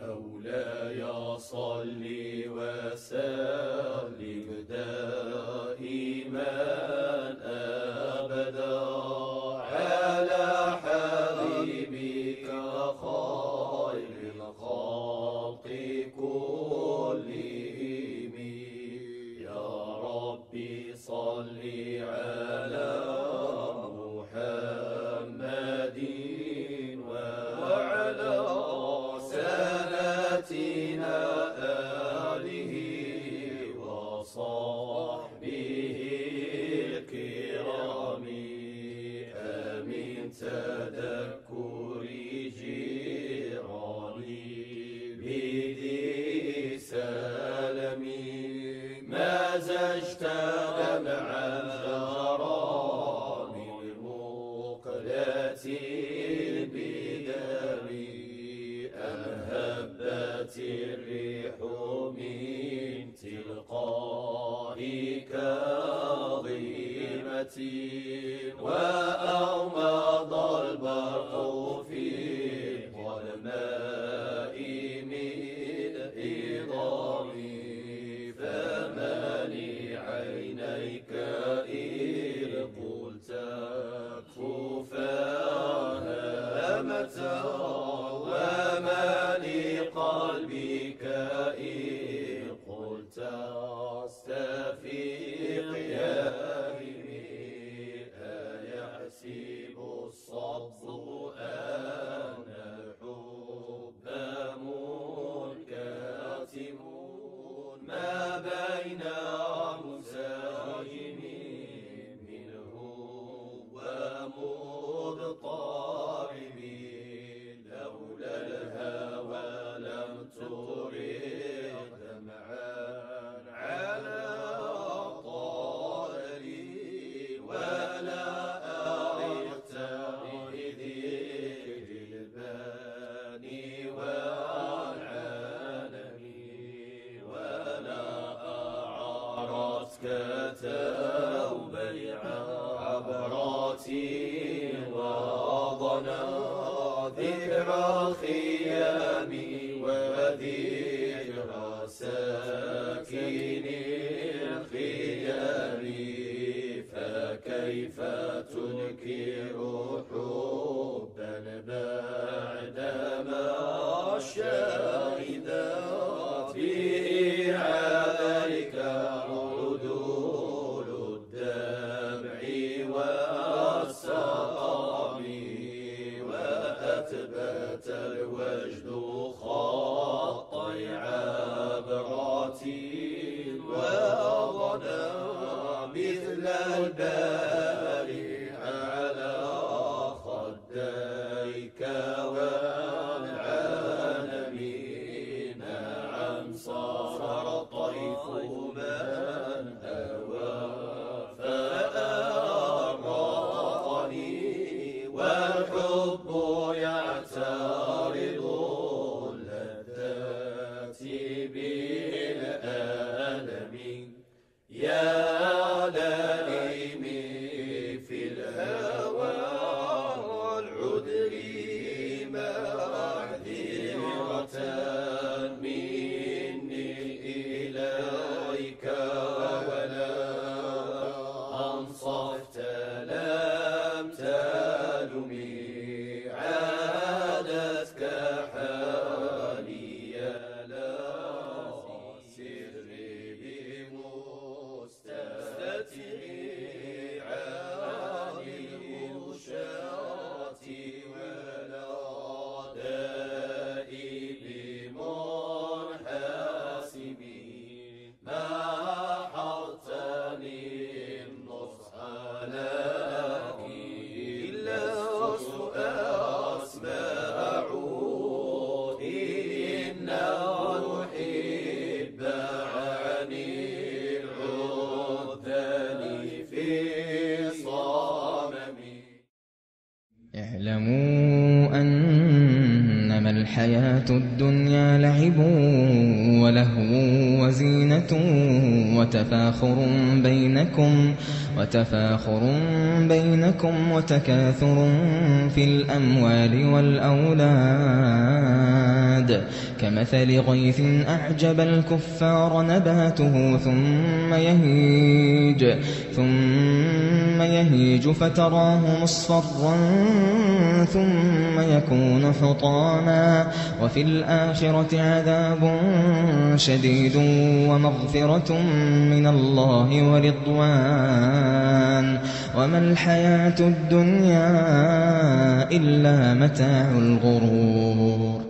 مولاي صل وسلم دائما أبدا على حبيبك خير الخلق كلهم. يا ربي صل على محمد وعلى سادتنا آله وصحبه الكرام. آمين تذكر جيراني بذي سلمي ما زجت دمعا جرى من مقلة بدمي. أم هبت الريح من تلقاء كظيمتي وأغمض البرق في ظلماء من إضامي. فما لعينيك إذ قلت كفاها متى وما لقلبك إذ قلت استفيق يا أيحسب الصبر أن الحب منكتم ما بين مساجم منه ومضطرب. لولا الهوى لم ترد دمعا على طالي ولا أردت بذكر الباني والعالم ولا أعرتك توبيع عبرات وضنا ذكر الخيام وذكر ساكن الخيام. فكيف تنكر حبا بعدما شهدت به عليك عدول الدمع والسقام. وأثبت الوجد خطي عبرات وظنا مثل الباري على خديك والعالمين. نعم صار الدنيا لعب ولهو وزينة وتفاخر بينكم وتكاثر في الأموال والأولاد كمثل غيث أعجب الكفار نباته ثم يهيج فتراه مصفرا ثم يكون حطاما وفي الآخرة عذاب شديد ومغفرة من الله ورضوان وما الحياة الدنيا إلا متاع الغرور.